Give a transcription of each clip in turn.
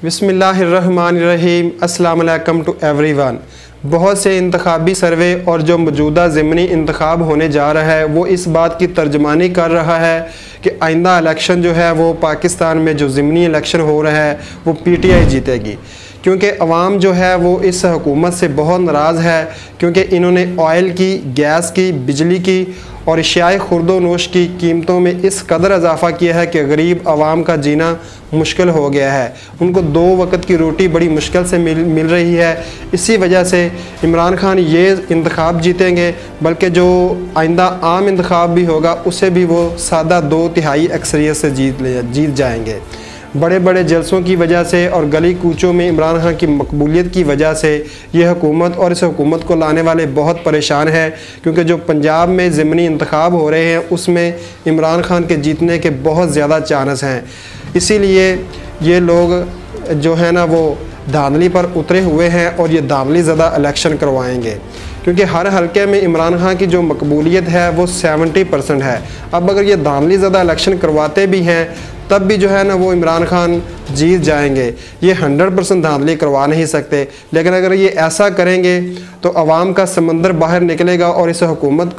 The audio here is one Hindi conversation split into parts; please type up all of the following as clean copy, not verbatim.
बिस्मिल्लाहिर्रहमानिर्रहीम। अस्सलाम वालेकुम टू एवरीवन। बहुत से इंतखाबी सर्वे और जो मौजूदा ज़िमनी इंतखाब होने जा रहा है वो इस बात की तर्जमानी कर रहा है कि आइंदा इलेक्शन जो है वो पाकिस्तान में जो ज़िमनी इलेक्शन हो रहा है वो PTI जीतेगी, क्योंकि अवाम जो है वो इस हुकूमत से बहुत नाराज़ है, क्योंकि इन्होंने ऑयल की, गैस की, बिजली की और अशियाए खुर्दोनोश की कीमतों में इस कदर इजाफ़ा किया है कि गरीब आवाम का जीना मुश्किल हो गया है। उनको 2 वक्त की रोटी बड़ी मुश्किल से मिल रही है। इसी वजह से इमरान खान ये इंतखाब जीतेंगे, बल्कि जो आइंदा आम इंतखाब भी होगा उसे भी वो सादा 2/3 अक्सरियत से जीत जाएंगे। बड़े बड़े जलसों की वजह से और गली कूचों में इमरान खान की मकबूलियत की वजह से ये हुकूमत और इस हुकूमत को लाने वाले बहुत परेशान हैं, क्योंकि जो पंजाब में ज़िमनी इंतखाब हो रहे हैं उसमें इमरान खान के जीतने के बहुत ज़्यादा चांस हैं। इसीलिए ये लोग जो है ना वो धांधली पर उतरे हुए हैं और ये धांधली ज़्यादा इलेक्शन करवाएंगे, क्योंकि हर हलके में इमरान खान की जो मकबूलियत है वो 70% है। अब अगर ये धांधली ज़्यादा इलेक्शन करवाते भी हैं तब भी जो है ना वो इमरान खान जीत जाएंगे। ये 100% धांधली करवा नहीं सकते, लेकिन अगर ये ऐसा करेंगे तो अवाम का समंदर बाहर निकलेगा और इस हुकूमत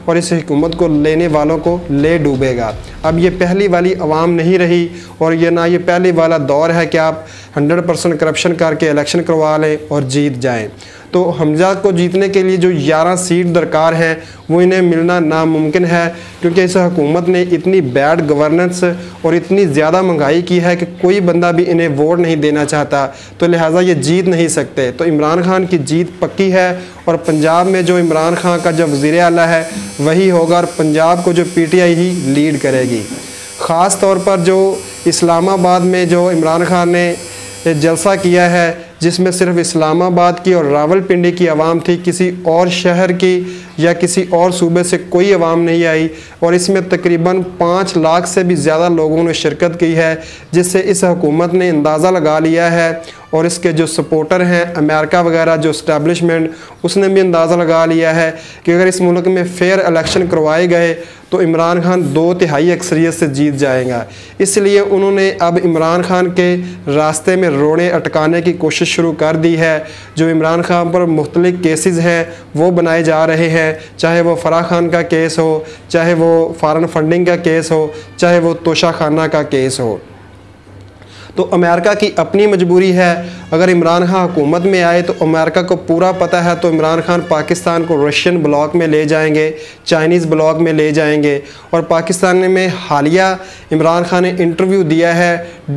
को लेने वालों को ले डूबेगा। अब ये पहली वाली अवाम नहीं रही और ये ना ये पहली वाला दौर है कि आप 100% करप्शन करके इलेक्शन करवा लें और जीत जाएं। तो हमजा को जीतने के लिए जो 11 सीट दरकार है वो इन्हें मिलना नामुमकिन है, क्योंकि इस हुकूमत ने इतनी बैड गवर्नेंस और इतनी ज़्यादा महंगाई की है कि कोई बंदा भी इन्हें वोट नहीं देना चाहता, तो लिहाजा ये जीत नहीं सकते। तो इमरान खान की जीत पक्की है और पंजाब में जो इमरान खान का जो वज़ीर आला है वही होगा और पंजाब को जो PTI ही लीड करेगी। ख़ास तौर पर जो इस्लामाबाद में जो इमरान खान ने जलसा किया है, जिसमें सिर्फ इस्लामाबाद की और रावलपिंडी की आवाम थी, किसी और शहर की या किसी और सूबे से कोई आवाम नहीं आई, और इसमें तकरीबन 5 लाख से भी ज़्यादा लोगों ने शिरकत की है, जिससे इस हुकूमत ने अंदाज़ा लगा लिया है और इसके जो सपोर्टर हैं अमेरिका वगैरह जो इस्टेब्लिशमेंट, उसने भी अंदाज़ा लगा लिया है कि अगर इस मुल्क में फ़ेयर इलेक्शन करवाए गए तो इमरान खान 2/3 अक्सरियत से जीत जाएगा। इसलिए उन्होंने अब इमरान खान के रास्ते में रोड़े अटकाने की कोशिश शुरू कर दी है। जो इमरान खान पर मुख्तलिफ केसेस हैं वो बनाए जा रहे हैं, चाहे वो फराह खान का केस हो, चाहे वो फॉरेन फंडिंग का केस हो, चाहे वो तोशाखाना का केस हो। तो अमेरिका की अपनी मजबूरी है, अगर इमरान खान हुकूमत में आए तो अमेरिका को पूरा पता है तो इमरान खान पाकिस्तान को रशियन ब्लॉक में ले जाएंगे, चाइनीज़ ब्लॉक में ले जाएंगे। और पाकिस्तान में हालिया इमरान खान ने इंटरव्यू दिया है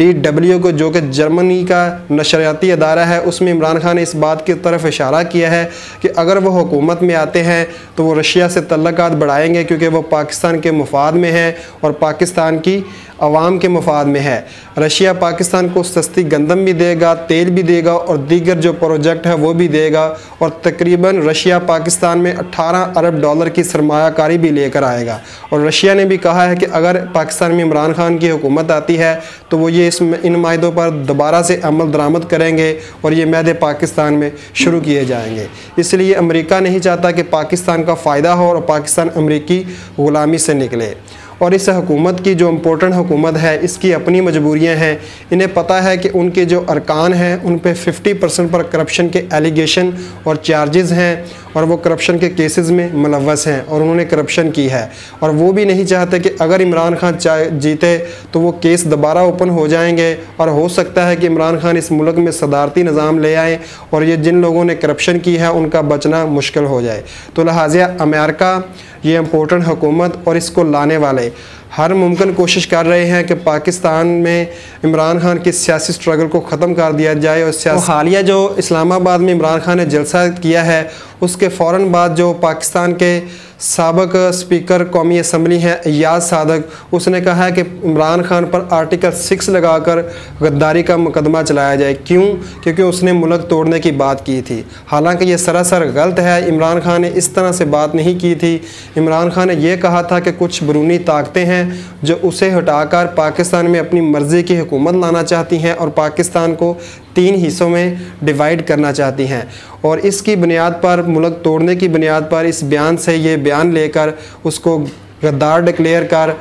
DW को, जो कि जर्मनी का नशरियाती अदारा है, उसमें इमरान खान ने इस बात की तरफ इशारा किया है कि अगर वो हुकूमत में आते हैं तो वो रशिया से तल्लुकात बढ़ाएंगे, क्योंकि वो पाकिस्तान के मुफाद में है और पाकिस्तान की अवाम के मुफाद में है। रशिया पाकिस्तान को सस्ती गंदम भी देगा, तेल भी देगा और दीगर जो प्रोजेक्ट है वो भी देगा, और तकरीबन रशिया पाकिस्तान में 18 अरब डॉलर की सरमायाकारी भी लेकर आएगा। और रशिया ने भी कहा है कि अगर पाकिस्तान में इमरान खान की हुकूमत आती है तो वो ये इन मायदों पर दोबारा से अमल दरामद करेंगे और ये मैदे पाकिस्तान में शुरू किए जाएंगे। इसलिए अमेरिका नहीं चाहता कि पाकिस्तान का फ़ायदा हो और पाकिस्तान अमेरिकी ग़ुलामी से निकले। और इस हुकूमत की जो इम्पोर्टेंट हुकूमत है इसकी अपनी मजबूरियां हैं। इन्हें पता है कि उनके जो अरकान हैं उन पे 50% पर करप्शन के एलिगेशन और चार्जेस हैं और वो करप्शन के केसेस में मुलव्वस हैं और उन्होंने करप्शन की है। और वो भी नहीं चाहते कि अगर इमरान खान जीते तो वो केस दोबारा ओपन हो जाएंगे और हो सकता है कि इमरान खान इस मुल्क में सदारती निज़ाम ले आएँ और ये जिन लोगों ने करप्शन की है उनका बचना मुश्किल हो जाए। तो लिहाजा अमेरिका, ये इम्पोर्टेंट हुकूमत और इसको लाने वाले हर मुमकिन कोशिश कर रहे हैं कि पाकिस्तान में इमरान खान की सियासी स्ट्रगल को ख़त्म कर दिया जाए। और हालिया जो इस्लामाबाद में इमरान खान ने जलसा किया है उसके फ़ौरन बाद जो पाकिस्तान के साबिक स्पीकर कौमी असम्बली हैं अय्याज सादक, उसने कहा है कि इमरान खान पर आर्टिकल 6 लगाकर गद्दारी का मुकदमा चलाया जाए। क्यों? क्योंकि उसने मुल्क तोड़ने की बात की थी। हालांकि ये सरासर गलत है, इमरान खान ने इस तरह से बात नहीं की थी। इमरान खान ने यह कहा था कि कुछ बैरूनी ताकतें हैं जो उसे हटाकर पाकिस्तान में अपनी मर्ज़ी की हुकूमत लाना चाहती हैं और पाकिस्तान को 3 हिस्सों में डिवाइड करना चाहती हैं, और इसकी बुनियाद पर, मुल्क तोड़ने की बुनियाद पर इस बयान से ये बयान लेकर उसको गद्दार डिक्लेयर कर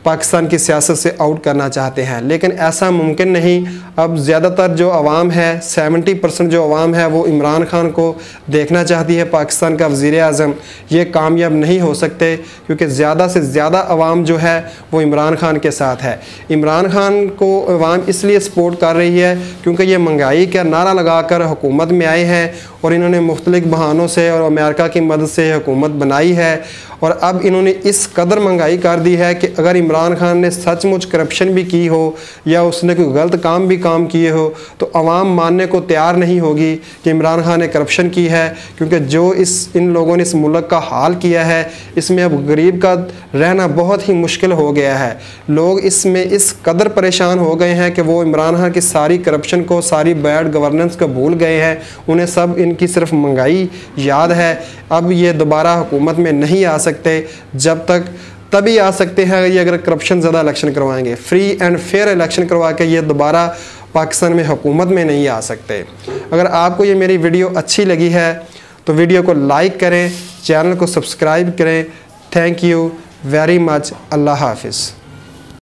पाकिस्तान की सियासत से आउट करना चाहते हैं, लेकिन ऐसा मुमकिन नहीं। अब ज़्यादातर जो आवाम है, 70% जो आवाम है वो इमरान खान को देखना चाहती है पाकिस्तान का वज़ीर आज़म। ये कामयाब नहीं हो सकते क्योंकि ज़्यादा से ज़्यादा आवाम जो है वो इमरान खान के साथ है। इमरान खान को आवाम इसलिए सपोर्ट कर रही है क्योंकि ये महंगाई का नारा लगाकर हुकूमत में आए हैं और इन्होंने मुख्तलिफ बहानों से और अमेरिका की मदद से हुकूमत बनाई है। और अब इन्होंने इस कदर महंगाई कर दी है कि अगर इमरान खान ने सचमुच करप्शन भी की हो या उसने कोई गलत काम भी किए हो तो आवाम मानने को तैयार नहीं होगी कि इमरान खान ने करप्शन की है, क्योंकि जो इन लोगों ने इस मुल्क का हाल किया है इसमें अब गरीब का रहना बहुत ही मुश्किल हो गया है। लोग इसमें इस कदर परेशान हो गए हैं कि वो इमरान खान की सारी करप्शन को, सारी बैड गवर्नेंस को भूल गए हैं। उन्हें सब इनकी सिर्फ महंगाई याद है। अब ये दोबारा हुकूमत में नहीं आ सकते जब तक, तभी आ सकते हैं ये अगर करप्शन ज़्यादा इलेक्शन करवाएंगे। फ्री एंड फेयर इलेक्शन करवा के ये दोबारा पाकिस्तान में हुकूमत में नहीं आ सकते। अगर आपको ये मेरी वीडियो अच्छी लगी है तो वीडियो को लाइक करें, चैनल को सब्सक्राइब करें। Thank you very much. Allah हाफिज़।